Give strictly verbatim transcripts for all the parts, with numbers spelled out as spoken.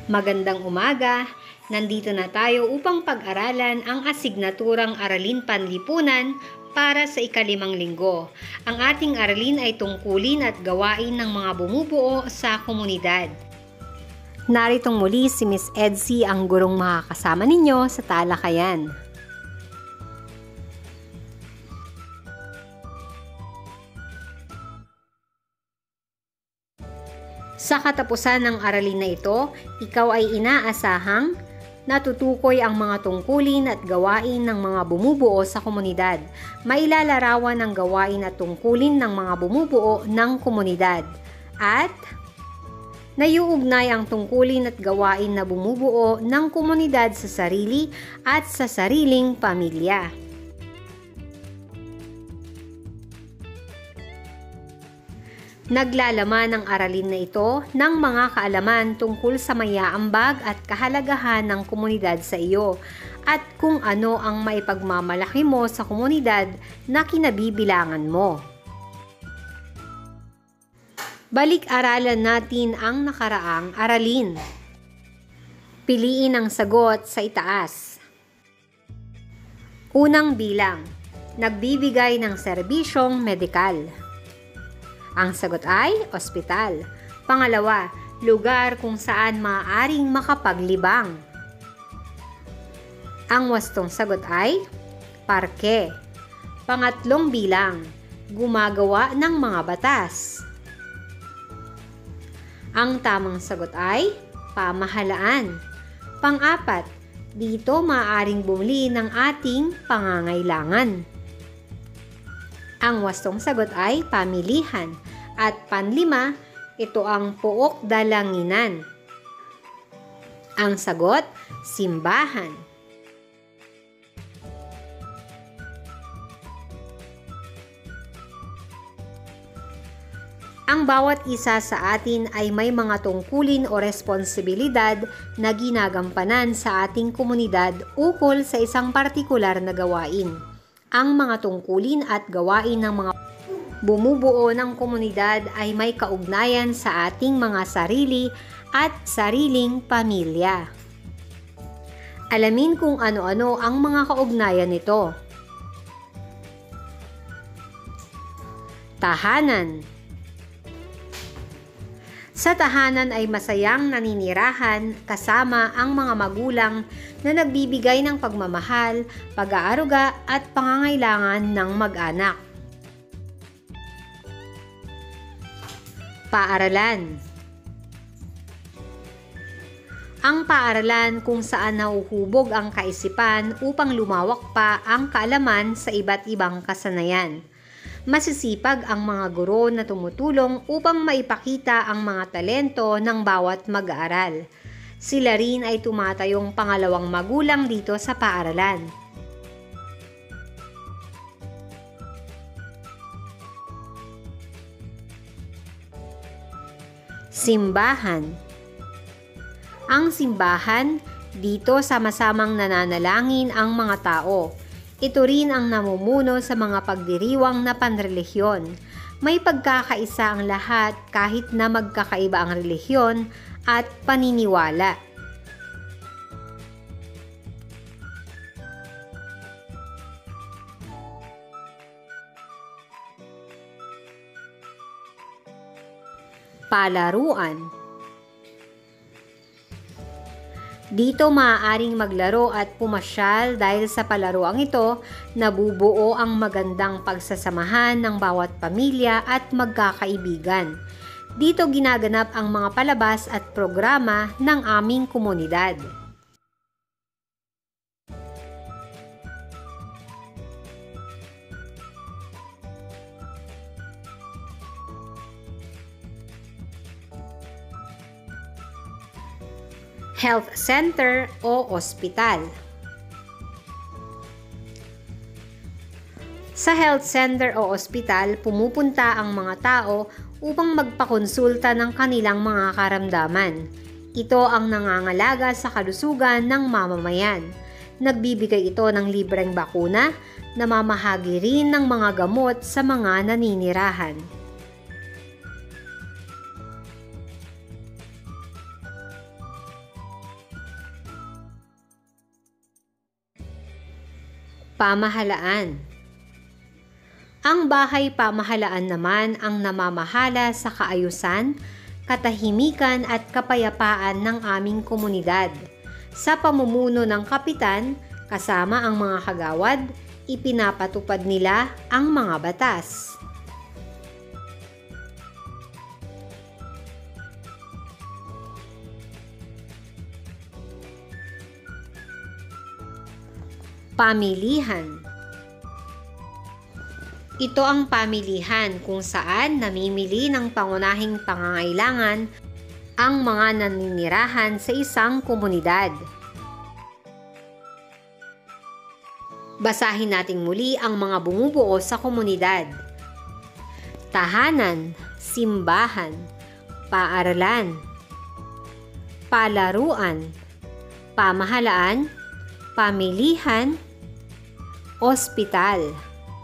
Magandang umaga! Nandito na tayo upang pag-aralan ang asignaturang Aralin Panlipunan para sa ikalimang linggo. Ang ating aralin ay tungkulin at gawain ng mga bumubuo sa komunidad. Naritong muli si Miss Edsy, ang gurong makakasama ninyo sa talakayan. Sa katapusan ng aralin na ito, ikaw ay inaasahang natutukoy ang mga tungkulin at gawain ng mga bumubuo sa komunidad. Mailalarawan ang gawain at tungkulin ng mga bumubuo ng komunidad. At naiuugnay ang tungkulin at gawain na bumubuo ng komunidad sa sarili at sa sariling pamilya. Naglalaman ang aralin na ito ng mga kaalaman tungkol sa maiaambag at kahalagahan ng komunidad sa iyo at kung ano ang maipagmamalaki mo sa komunidad na kinabibilangan mo. Balik-aralan natin ang nakaraang aralin. Piliin ang sagot sa itaas. Unang bilang, nagbibigay ng serbisyong medikal. Ang sagot ay ospital. Pangalawa, lugar kung saan maaaring makapaglibang. Ang wastong sagot ay parke. Pangatlong bilang, gumagawa ng mga batas. Ang tamang sagot ay pamahalaan. Pang-apat, dito maaaring bumili ng ating pangangailangan. Ang wastong sagot ay pamilihan. At panlima, ito ang pook dalanginan. Ang sagot, simbahan. Ang bawat isa sa atin ay may mga tungkulin o responsibilidad na ginagampanan sa ating komunidad ukol sa isang partikular na gawain. Ang mga tungkulin at gawain ng mga bumubuo ng komunidad ay may kaugnayan sa ating mga sarili at sariling pamilya. Alamin kung ano-ano ang mga kaugnayan nito. Tahanan. Sa tahanan ay masayang naninirahan kasama ang mga magulang na nagbibigay ng pagmamahal, pag-aaruga at pangangailangan ng mag-anak. Paaralan. Ang paaralan kung saan nahuhubog ang kaisipan upang lumawak pa ang kaalaman sa iba't ibang kasanayan. Masisipag ang mga guro na tumutulong upang maipakita ang mga talento ng bawat mag-aaral. Sila rin ay tumatayong pangalawang magulang dito sa paaralan. Simbahan. Ang simbahan, dito sama-samang nananalangin ang mga tao. Ito rin ang namumuno sa mga pagdiriwang na panrelihiyon. May pagkakaisa ang lahat kahit na magkakaiba ang relihiyon at paniniwala. Palaruan. Dito maaaring maglaro at pumasyal dahil sa palaruang ito, nabubuo ang magandang pagsasamahan ng bawat pamilya at magkakaibigan. Dito ginaganap ang mga palabas at programa ng aming komunidad. Health center o ospital. Sa health center o ospital, pumupunta ang mga tao upang magpakonsulta ng kanilang mga karamdaman. Ito ang nangangalaga sa kalusugan ng mamamayan. Nagbibigay ito ng libreng bakuna, namamahagi rin ng mga gamot sa mga naninirahan. Pamahalaan. Ang bahay pamahalaan naman ang namamahala sa kaayusan, katahimikan at kapayapaan ng aming komunidad. Sa pamumuno ng kapitan, kasama ang mga kagawad, ipinapatupad nila ang mga batas. Pamilihan. Ito ang pamilihan kung saan namimili ng pangunahing pangangailangan ang mga naninirahan sa isang komunidad. Basahin natin muli ang mga bumubuo sa komunidad. Tahanan, simbahan, paaralan, palaruan, pamahalaan, pamilihan, ospital.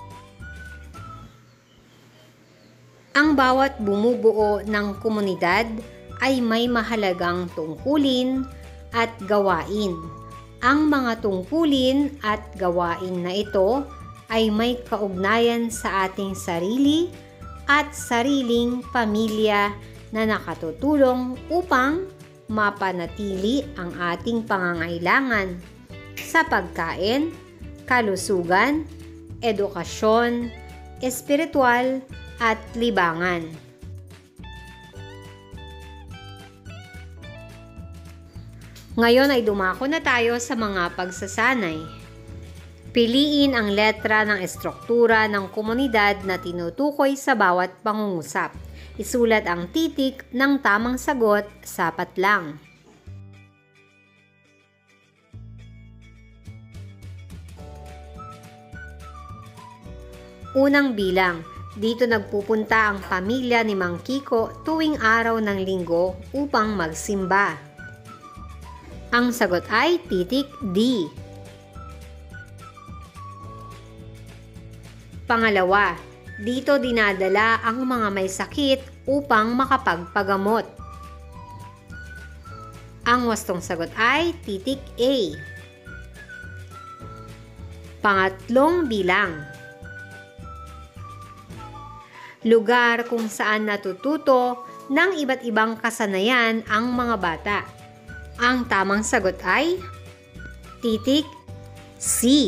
Ang bawat bumubuo ng komunidad ay may mahalagang tungkulin at gawain. Ang mga tungkulin at gawain na ito ay may kaugnayan sa ating sarili at sariling pamilya na nakatutulong upang mapanatili ang ating pangangailangan sa pagkain, kalusugan, edukasyon, espiritual, at libangan. Ngayon ay dumako na tayo sa mga pagsasanay. Piliin ang letra ng estruktura ng komunidad na tinutukoy sa bawat pangungusap. Isulat ang titik ng tamang sagot, sapat lang. Unang bilang. Dito nagpupunta ang pamilya ni Mang Kiko tuwing araw ng linggo upang magsimba. Ang sagot ay titik D. Pangalawa, dito dinadala ang mga may sakit upang makapagpagamot. Ang wastong sagot ay titik A. Pangatlong bilang. Lugar kung saan natututo ng iba't ibang kasanayan ang mga bata. Ang tamang sagot ay titik C.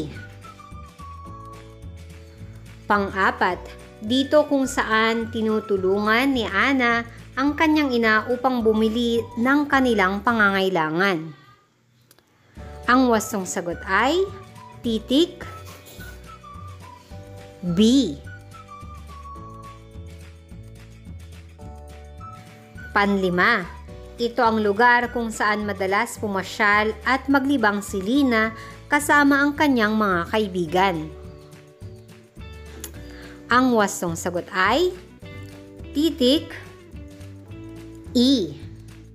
Pang-apat, dito kung saan tinutulungan ni Ana ang kanyang ina upang bumili ng kanilang pangangailangan. Ang wastong sagot ay titik B. Panlima, ito ang lugar kung saan madalas pumasyal at maglibang si Lina kasama ang kanyang mga kaibigan. Ang wastong sagot ay titik E.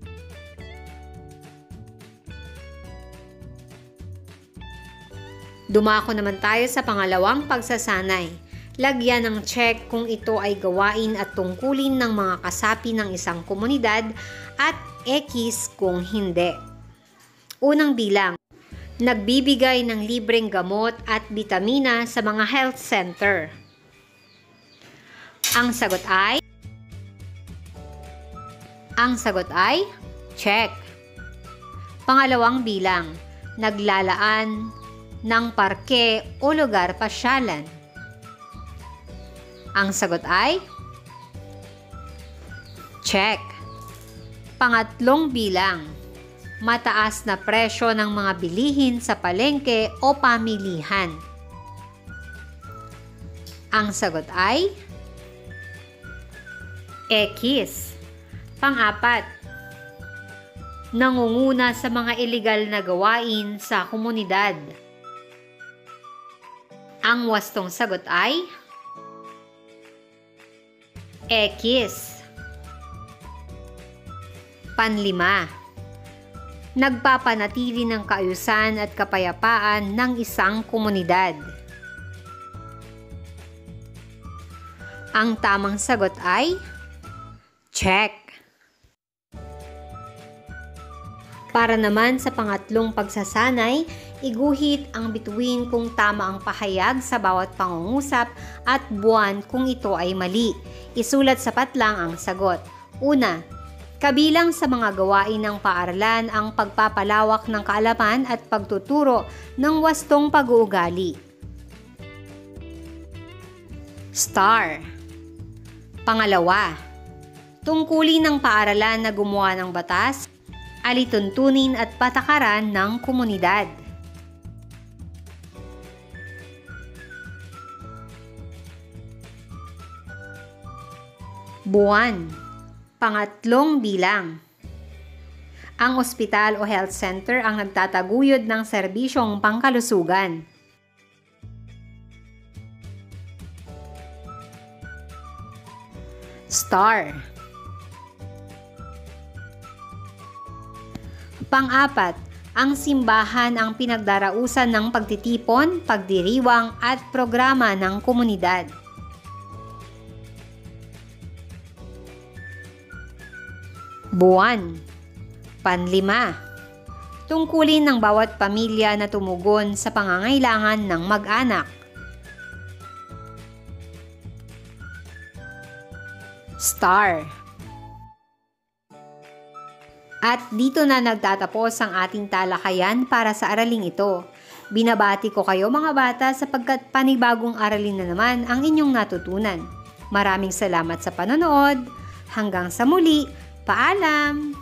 Dumako naman tayo sa pangalawang pagsasanay. Lagyan ng check kung ito ay gawain at tungkulin ng mga kasapi ng isang komunidad at X kung hindi. Unang bilang, nagbibigay ng libreng gamot at bitamina sa mga health center. Ang sagot ay Ang sagot ay check. Pangalawang bilang, naglalaan ng parke o lugar pasyalan. Ang sagot ay check. Pangatlong bilang, mataas na presyo ng mga bilihin sa palengke o pamilihan. Ang sagot ay X. Pang-apat, nangunguna sa mga iligal na gawain sa komunidad. Ang wastong sagot ay X. Panlima, nagpapanatili ng kaayusan at kapayapaan ng isang komunidad. Ang tamang sagot ay check. Para naman sa pangatlong pagsasanay, Iguhit ang bituin kung tama ang pahayag sa bawat pangungusap at buwan kung ito ay mali. Isulat sapat lang ang sagot. Una, kabilang sa mga gawain ng paaralan ang pagpapalawak ng kaalaman at pagtuturo ng wastong pag-uugali. Star. Pangalawa, tungkulin ng paaralan na gumawa ng batas, alituntunin at patakaran ng komunidad. Buwan. Pangatlong bilang. Ang ospital o health center ang nagtataguyod ng serbisyong pangkalusugan. Star. Pang-apat, ang simbahan ang pinagdarausan ng pagtitipon, pagdiriwang at programa ng komunidad. Buwan. Panlima, tungkulin ng bawat pamilya na tumugon sa pangangailangan ng mag-anak. Star. At dito na nagtatapos ang ating talakayan para sa araling ito. Binabati ko kayo mga bata sapagkat panibagong aralin na naman ang inyong natutunan. Maraming salamat sa panonood. Hanggang sa muli. Paalam!